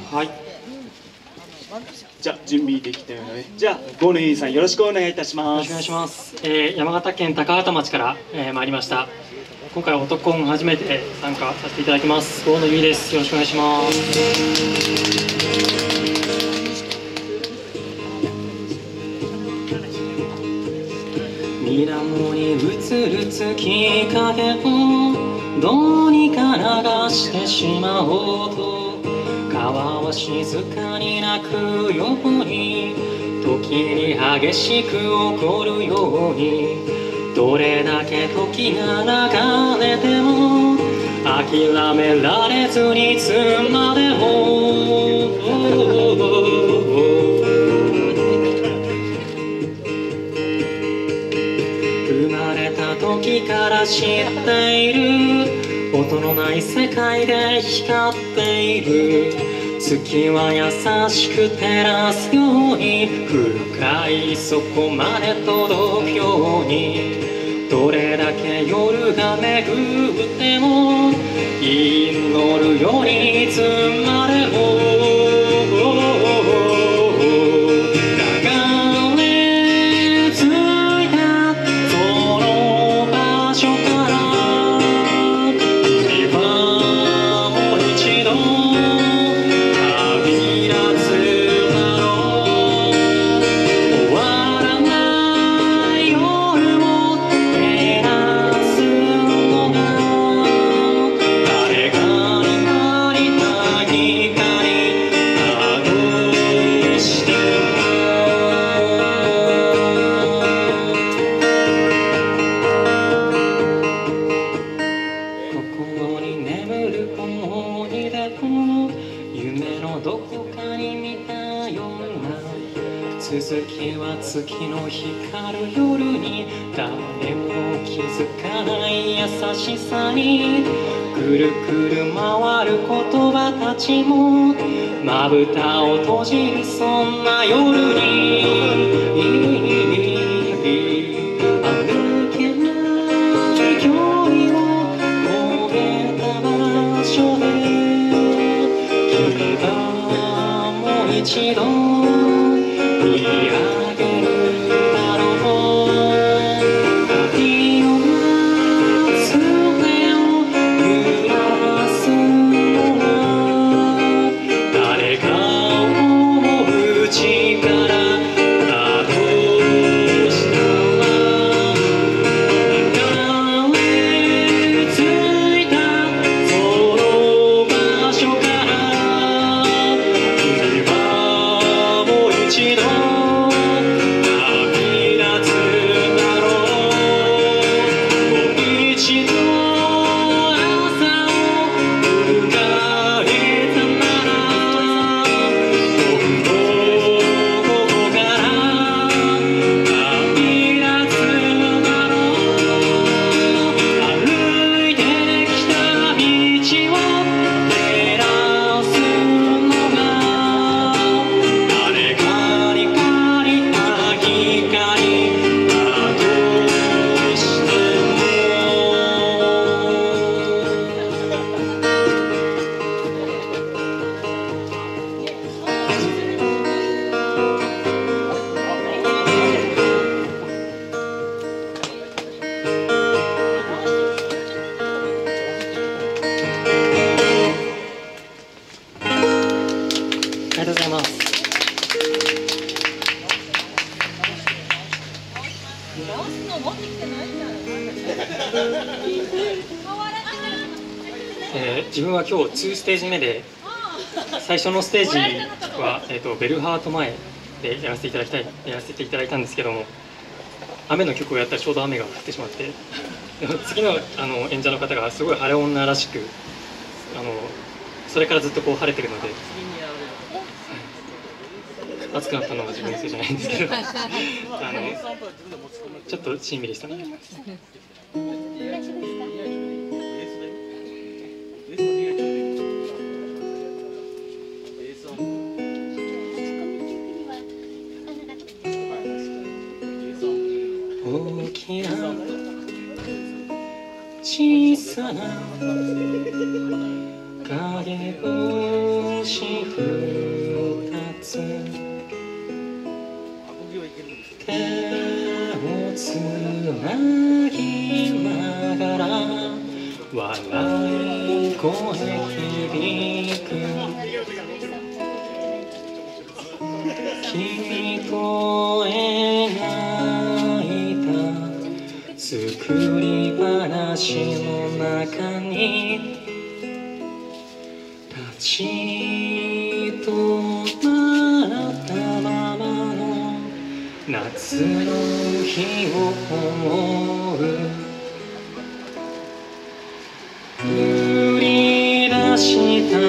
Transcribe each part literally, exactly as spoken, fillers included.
はい。 じゃあ準備できたよね。じゃあゴールインさんよろしくお願いいたします。 よろしくお願いします。えー、山形県高畑町から、えー、参りました。今回オトコン初めて参加させていただきます。大野由依です。よろしくお願いします。水面に映る月影をどうにか流してしまおうと、川は静かに泣くように、時に激しく起こるように、どれだけ時が流れても諦められずにいつまでも生まれた時から知っている音のない世界で光っている月は優しく照らすように、深いそこまで届くように、どれだけ夜が巡っても祈るようにいつまでも続きは月の光る夜に、誰も気づかない優しさに、くるくる回る言葉たちもまぶたを閉じるそんな夜に、歩けない距離を越えた場所で、君がもう一度見上げるだろう。旅を待つ目を揺らすのは、誰かを思う力だとしたら、流れ着いたその場所から君はもう一度ありがとうございます。えー、自分は今日にステージ目で、最初のステージは、えー、とベルハート前でやらせていただきたいやらせていただいたんですけども、雨の曲をやったらちょうど雨が降ってしまって、次のあの演者の方がすごい晴れ女らしく、あのそれからずっとこう晴れてるので。暑くなったのは自分のせいじゃないんですけどあのちょっとしんみりしたので大きな小さな影星二つ手をつなぎながら笑い声響く君と描いた作り話の中に立ち止まったままの夏の日を思う降り出した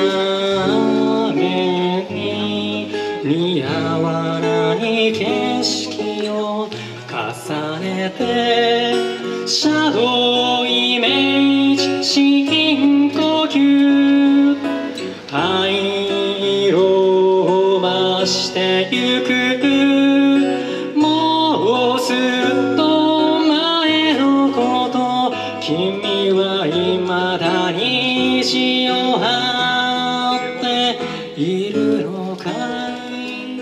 雨に似合わない景色を重ねてシャドウイメージ深呼吸灰色を増してゆくもうずっと前のこと君は未だに意地を張っているのかい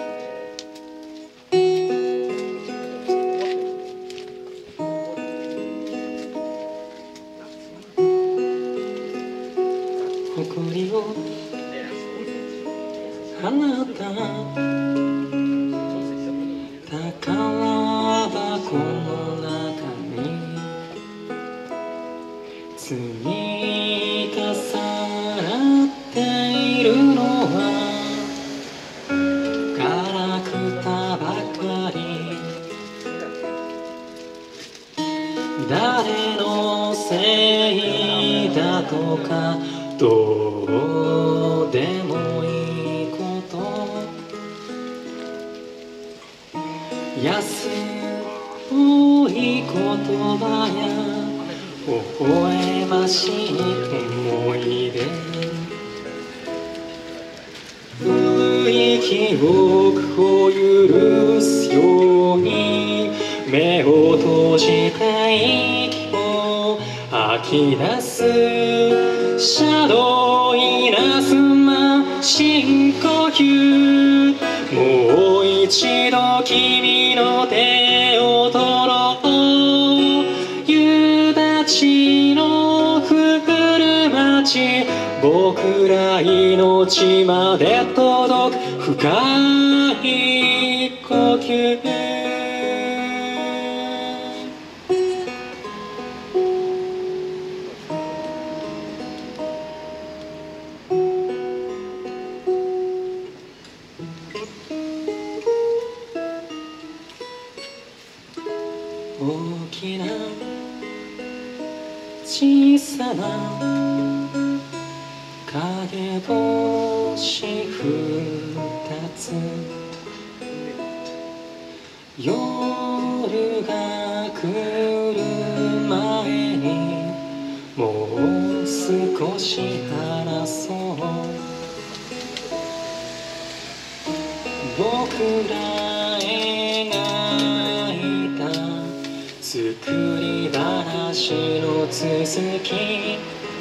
誇りを放った宝箱の中に積み重なっているのはガラクタばかり誰のせいだとかどうでもいいこと安い言葉や微笑ましい思い出古い記憶を許すように目を閉じて息を吐き出すシャドウいなすま深呼吸もう一度君の手を取ろう夕立の降る街僕ら命まで届く深い呼吸大きな小さな影星二つ夜が来る前にもう少し話そう僕ら描いた作り話の続き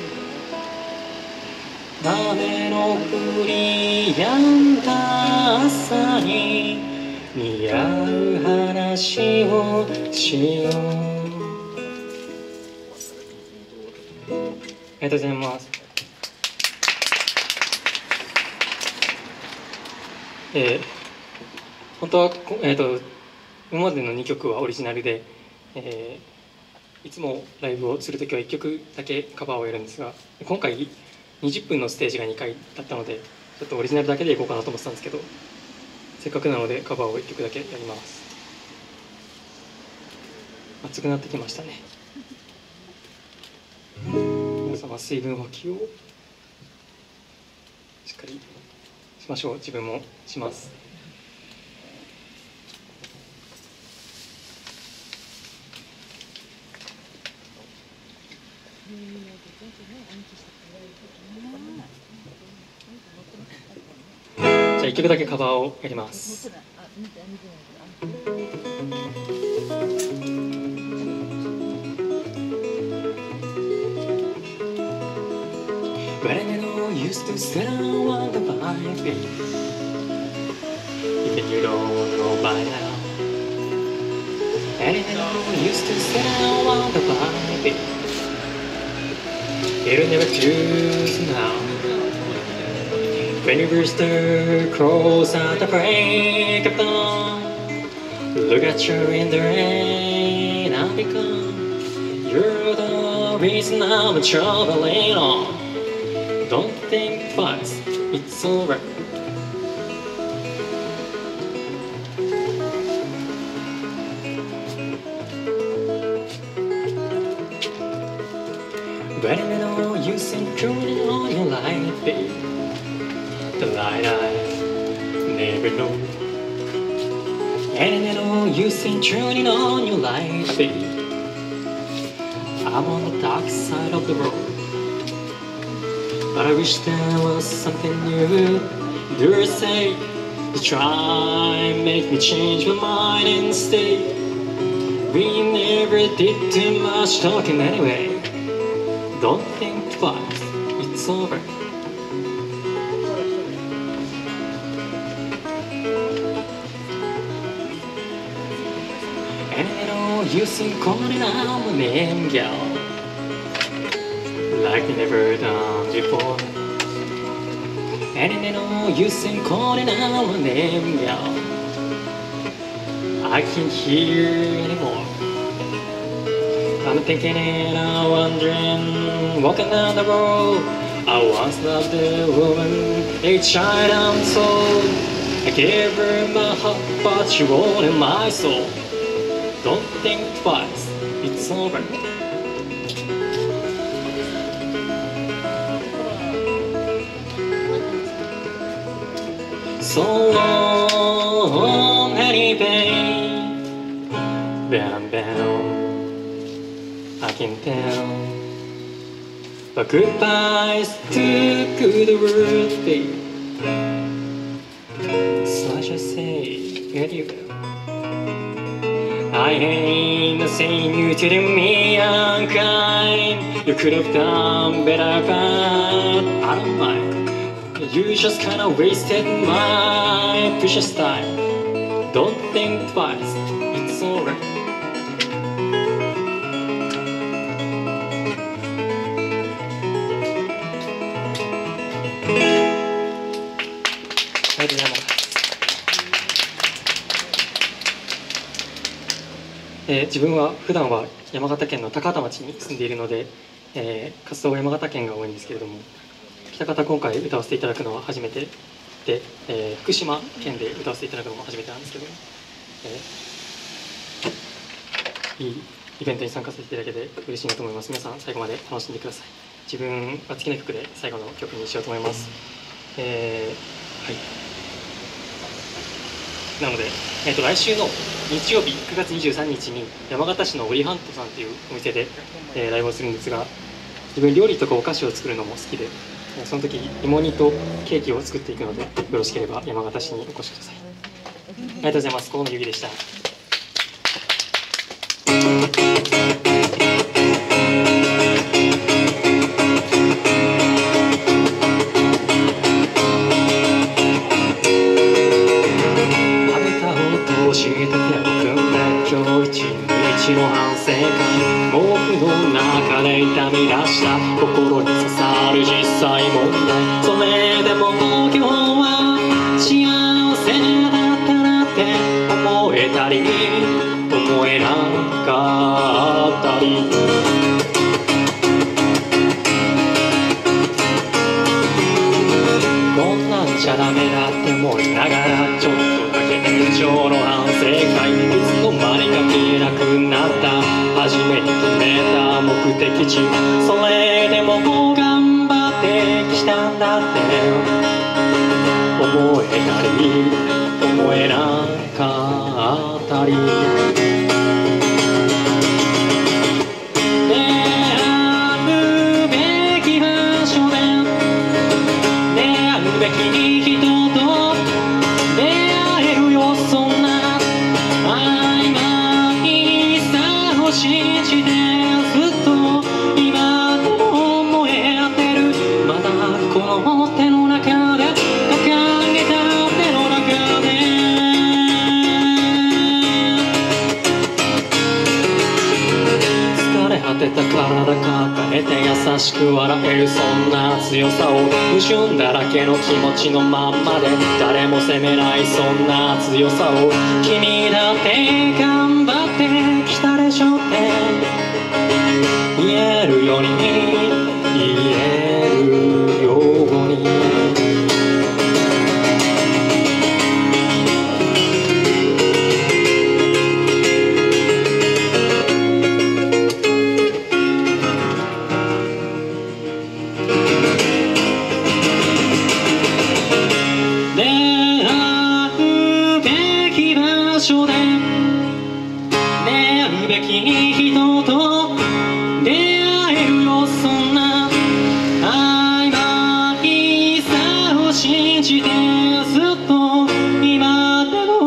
雨の降り止んだ朝に似合う話をしよう。ありがとうございます。えー、本当は、えーと、今までのにきょくはオリジナルで、えー、いつもライブをするときはいっきょくだけカバーをやるんですが、今回にじゅっぷんのステージがにかいだったのでちょっとオリジナルだけでいこうかなと思ってたんですけど、せっかくなのでカバーをいっきょくだけやります。暑くなってきましたね。皆様水分補給をしっかりしましょう。自分もします。じゃあいっきょくだけカバーをやります。割れ目の to settle on the vibe, even you don't know by now. And it used to settle on the vibe, it'll never choose now. When you burst across at the break of dawn, look at you in the rain, I'll become. You're the reason I'm traveling on. Don't think twice, it's over. When I know you seem truly on your life, babe, the light I never know. And I know you seem truly on your life, babe, I'm on the dark side of the road. But I wish there was something you would do or say to try and make me change my mind and stay. We never did too much talking anyway. Don't think twice, it's over. And I know you seem calling out my name, girl, like we never done before. And I know you seem calling out my name, girl, I can't hear anymore. I'm thinking and I'm wondering, walking down the road, I once loved a woman, a child I'm told. I gave her my heart, but she wanted my soul. Don't think twice, it's over. So long, honey, babe, bam, bam, I can tell. But goodbyes to good words, babe, so I just say adieu. I ain't saying you to me unkind. You could have done better, but I don't mind. You just kinda wasted my precious time. Don't think twice, it's alright.ありがとうございます。えー、自分は普段は山形県の高畑町に住んでいるので、えー、活動は山形県が多いんですけれども、北方今回歌わせていただくのは初めてで、えー、福島県で歌わせていただくのも初めてなんですけども、えー、いいイベントに参加させていただけて嬉しいなと思います。皆さん最後まで楽しんでください。自分は好きな曲で最後の曲にしようと思います。えー、はいなので、えー、と来週の日曜日くがつにじゅうさんにちに山形市のオリハントさんというお店で、えー、ライブをするんですが、自分料理とかお菓子を作るのも好きで、その時芋煮とケーキを作っていくので、よろしければ山形市にお越しください。ありがとうございます。河野由紀でした。の反省会、毛布の中で痛み出した心に刺さる実際問題。それでも今日は幸せだったなって思えたり思えなかったり、こんなんじゃダメだって思いながら、ちょっとだけ延長の反省会、いつの間にか見えなくなった初めに決めた目的地、それでも頑張ってきたんだって思えたり思えなかったり、出会うべき場所で出会うべき人と出会えるよ、そんな曖昧さを信じてずっと今でも燃えてる、まだこの手のく笑えるそんな強さを矛盾だらけの気持ちのまんまで誰も責めないそんな強さを君だって頑張ってきたでしょって言えるように言えるように人と出会えるよそんな曖昧さを信じてずっと今でも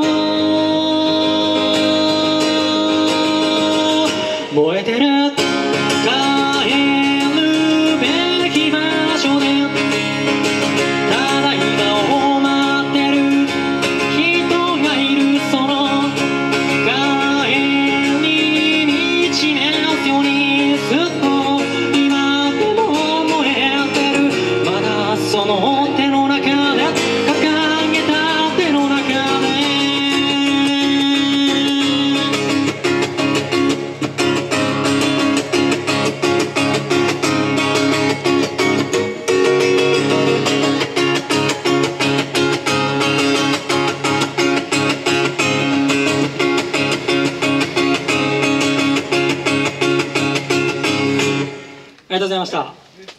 燃えてる帰るべき場所でただ今を待ってる人がいるそのその手の中で掲げた手の中でありがとうございました。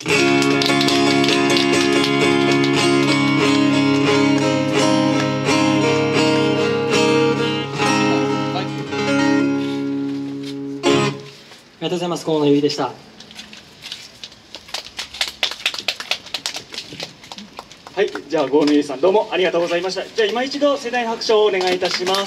ありがとうございます。河野由依でした。 はい、じゃあ河野由依さんどうもありがとうございました。じゃあ今一度世代拍手をお願いいたします。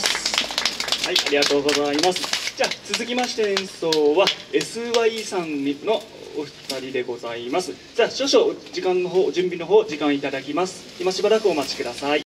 はい、ありがとうございます。じゃあ続きまして演奏は エスワイ さんのお二人でございます。じゃあ少々時間の方準備の方時間いただきます。今しばらくお待ちください。